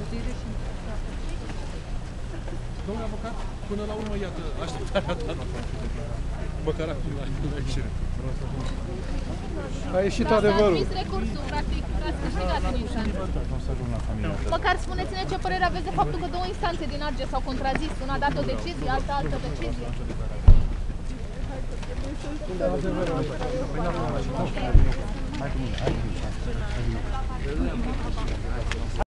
Domnule avocat, până la urmă, iată, așteptarea ta. Băcaratul la ieșire. A ieșit adevărul. S-a admis recursul, practic, ați câștigat în instanță. Măcar spuneți-ne ce părere aveți de faptul că două instanțe din Argeș s-au contrazis. Una a dat o decizie, alta altă decizie. Adevărul.